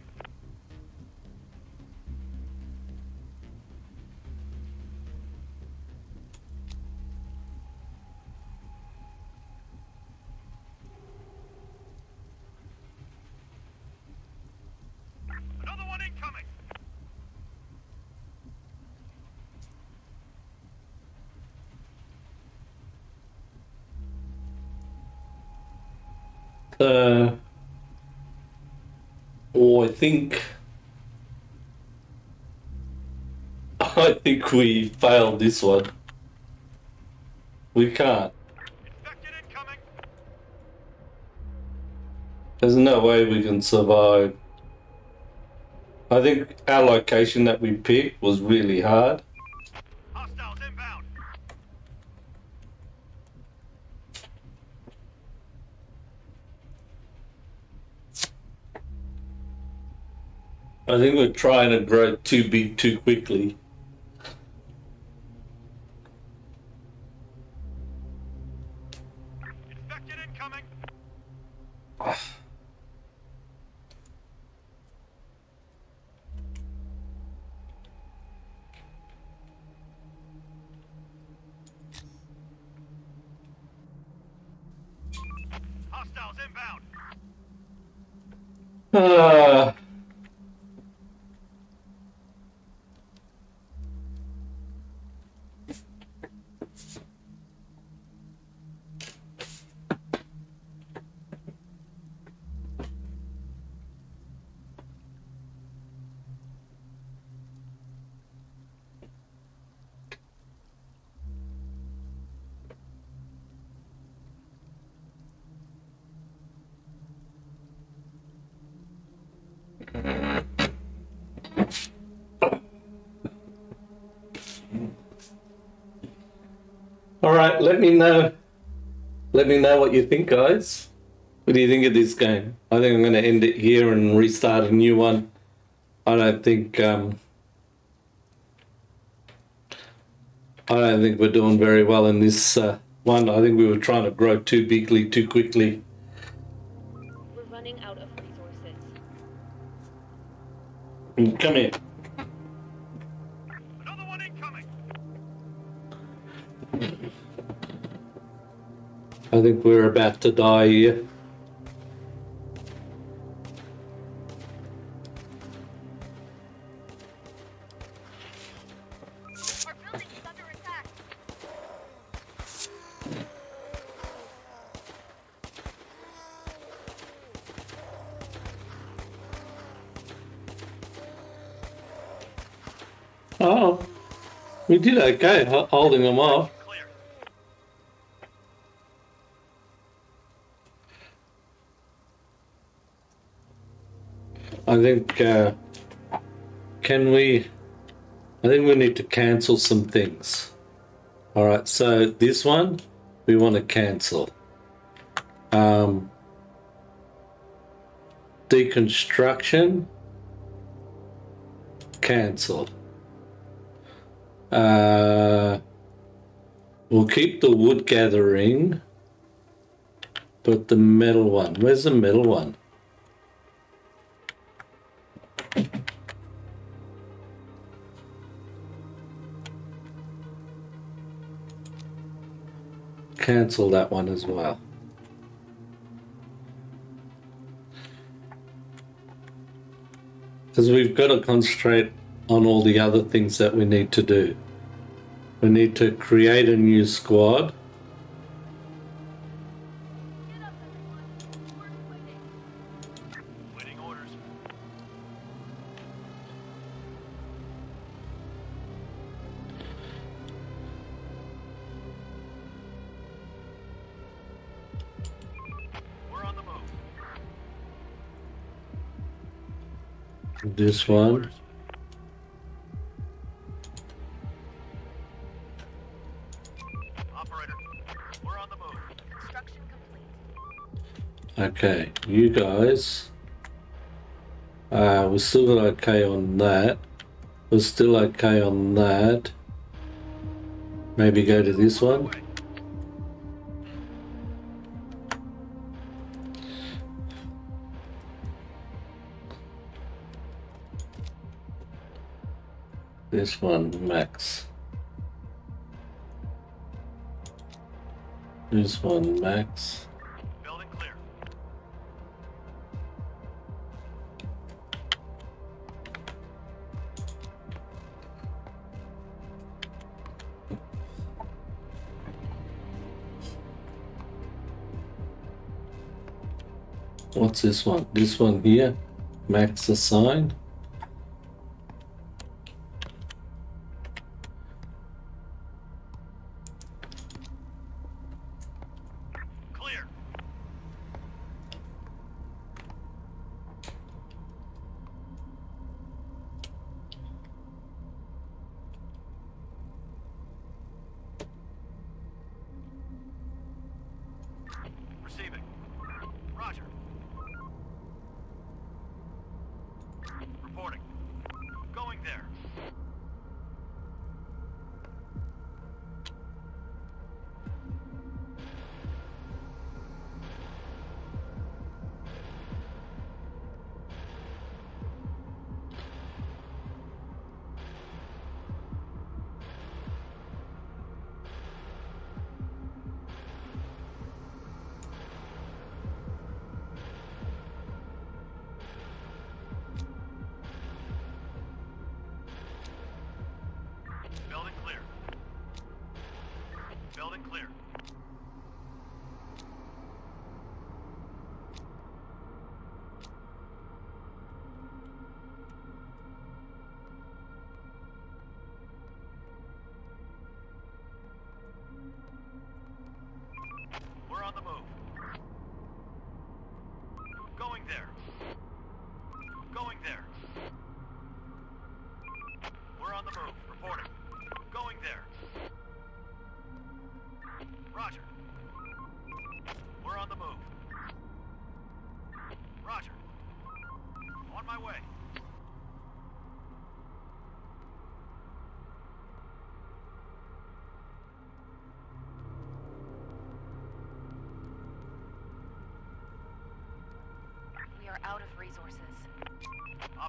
Speaker 4: Another one incoming.
Speaker 1: Uh, oh, I think I think we failed this one. We can't.
Speaker 4: Infected incoming.
Speaker 1: There's no way we can survive. I think our location that we picked was really hard.
Speaker 4: Hostiles inbound.
Speaker 1: I think we're trying to grow too big too quickly.
Speaker 4: Infected incoming. Hostiles inbound.
Speaker 1: Ah. All right, let me know. Let me know what you think, guys. What do you think of this game? I think I'm going to end it here and restart a new one. I don't think um, I don't think we're doing very well in this uh, one. I think we were trying to grow too bigly, too quickly.
Speaker 5: We're running out of resources.
Speaker 1: Come here.
Speaker 4: Another one incoming.
Speaker 1: I think we're about to die here.
Speaker 5: Our building is under attack.
Speaker 1: Oh, we did okay ho- holding them off.
Speaker 4: Clear.
Speaker 1: I think, uh, can we, I think we need to cancel some things. All right, so this one, we want to cancel. Um, deconstruction, cancel. Uh, we'll keep the wood gathering, but the metal one, where's the metal one? Cancel that one as well. Because we've got to concentrate on all the other things that we need to do. We need to create a new squad.
Speaker 5: Get up, everyone. We're waiting.
Speaker 4: Waiting orders. We're on the move.
Speaker 1: This one.
Speaker 4: Orders. Operator, we're on the move.
Speaker 5: Construction complete.
Speaker 1: Okay, you guys. Uh, we're still got okay on that. We're still okay on that. Maybe go to this one. This one, max. This one, max.
Speaker 4: Building clear.
Speaker 1: What's this one? This one here, max assigned.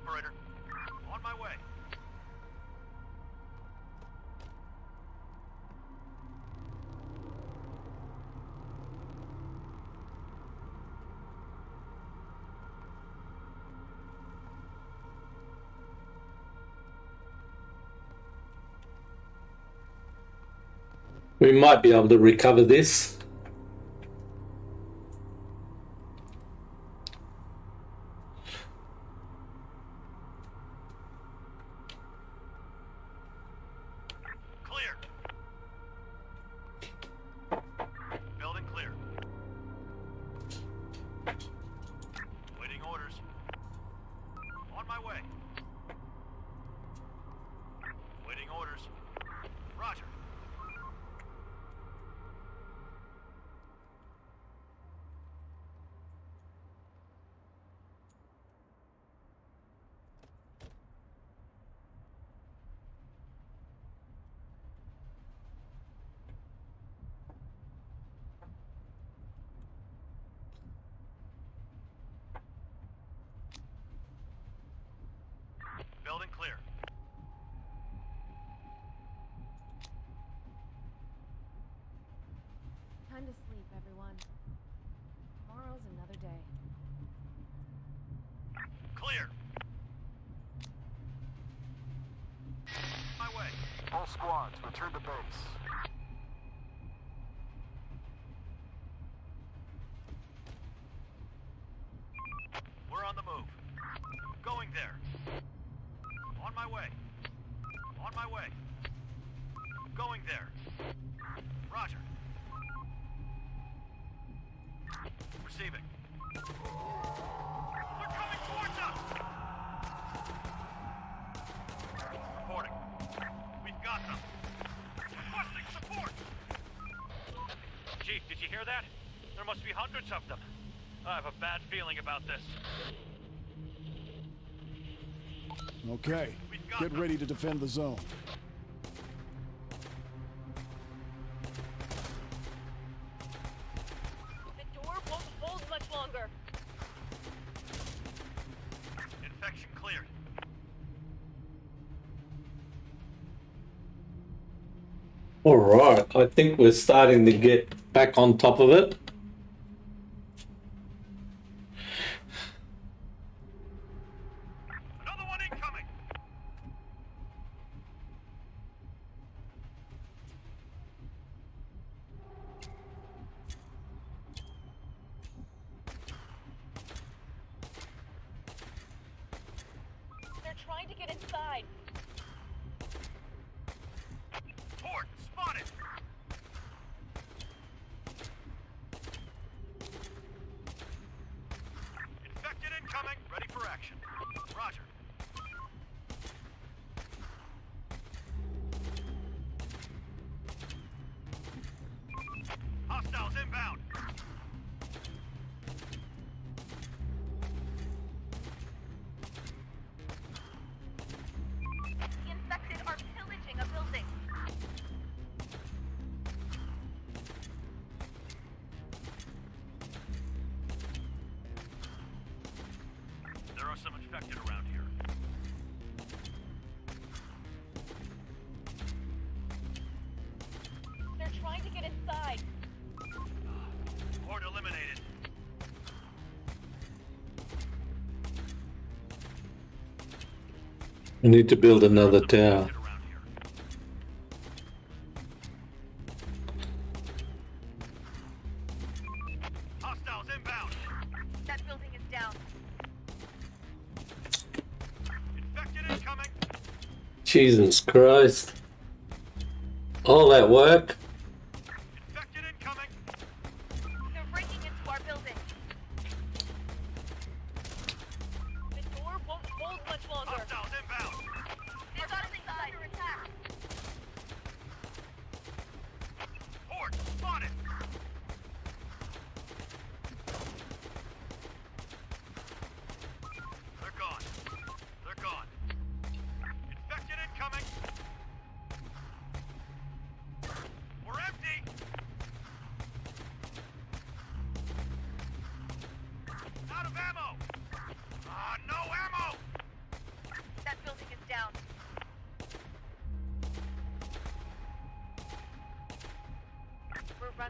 Speaker 4: operator. On my way.
Speaker 1: We might be able to recover this.
Speaker 4: Clear. Building clear. Waiting orders. On my way. Waiting orders. Roger. Building clear.
Speaker 5: Time to sleep, everyone. Tomorrow's another day.
Speaker 4: Clear. My way.
Speaker 3: All squads, return to base.
Speaker 4: We're on the move. Going there. On my way. On my way. Going there. Roger. Receiving. They're coming towards us! Reporting. We've got them. Requesting support! Chief, did you hear that? There must be hundreds of them. I have a bad feeling about this.
Speaker 2: Okay,
Speaker 4: We've got
Speaker 2: get
Speaker 4: them.
Speaker 2: ready to defend the zone.
Speaker 5: The door won't hold much longer.
Speaker 4: Infection cleared.
Speaker 1: All right, I think we're starting to get back on top of it.
Speaker 4: Another one incoming!
Speaker 5: They're trying to get inside.
Speaker 4: Port spotted! Infected incoming, ready for action. Roger. Hostiles inbound.
Speaker 5: The infected are pillaging a building.
Speaker 4: There are some infected around here.
Speaker 5: They're trying to get inside.
Speaker 4: Horde eliminated.
Speaker 1: We need to build another tower.
Speaker 4: Infected around here. Hostiles inbound.
Speaker 5: That building is down.
Speaker 4: Infected incoming.
Speaker 1: Jesus Christ. All that work?
Speaker 4: Infected incoming.
Speaker 5: They're breaking into our building. The door won't hold much longer.
Speaker 4: Hostiles inbound.
Speaker 5: They've got us under attack.
Speaker 4: Horde spotted. They're gone. They're gone. Infected incoming. We're empty. Out of ammo. Ah, no ammo.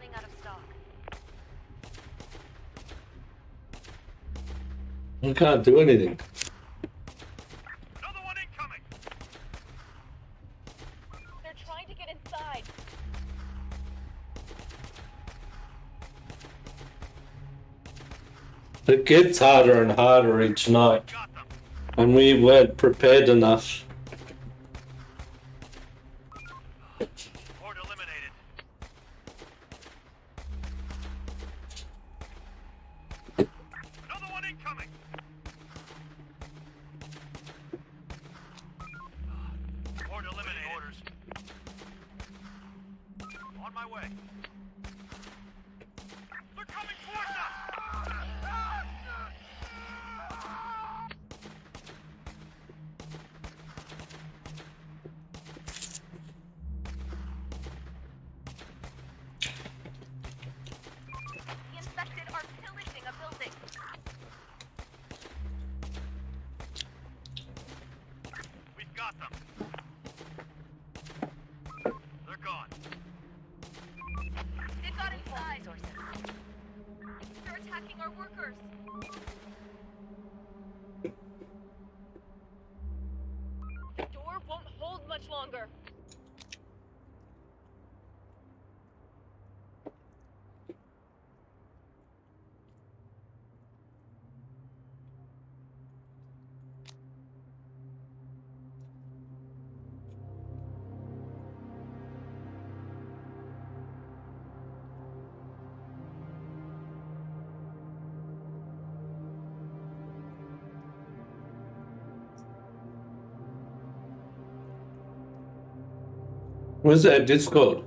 Speaker 5: running out of stock.
Speaker 1: I can't do anything.
Speaker 4: Another one incoming.
Speaker 5: They're trying to get inside.
Speaker 1: It gets harder and harder each night,
Speaker 4: Got them.
Speaker 1: and we weren't prepared enough.
Speaker 4: Horde eliminated. Another one incoming. Horde eliminated. Orders. On my way. They're coming towards us.
Speaker 5: The infected are pillaging a building.
Speaker 4: We've got them. They're gone.
Speaker 5: They've got inside. They're attacking our workers. The door won't hold much longer.
Speaker 1: Where's that Discord?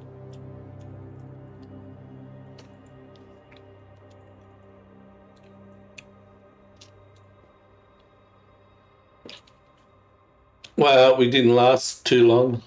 Speaker 1: Well, we didn't last too long.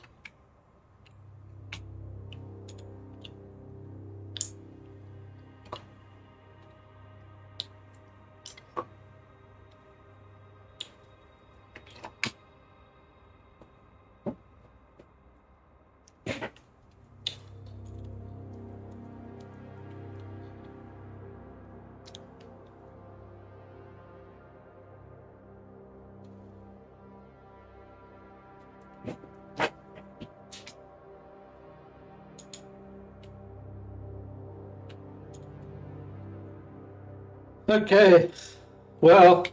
Speaker 1: Okay, well,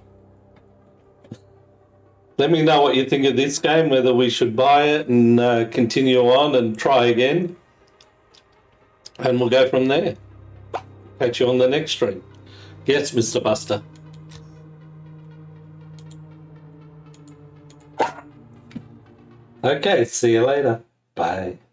Speaker 1: let me know what you think of this game, whether we should buy it and uh, continue on and try again. And we'll go from there. Catch you on the next stream. Yes, Mister Buster. Okay, see you later. Bye.